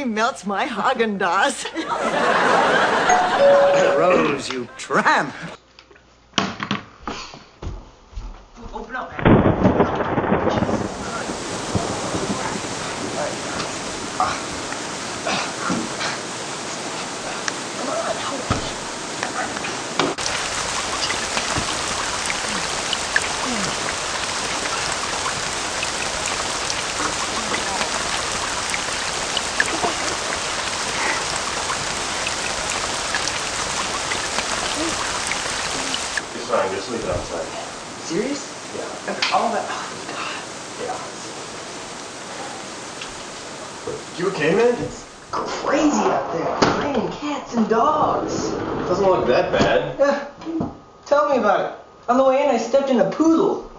melts my Haagen-Dazs. Rose, you tramp. Open up, man. It's fine, just leave it outside. Serious? Yeah. After all that. Oh, Yeah. You okay, man? it's crazy out there. Raining cats and dogs. Doesn't look that bad. Yeah. Tell me about it. On the way in, I stepped in a poodle.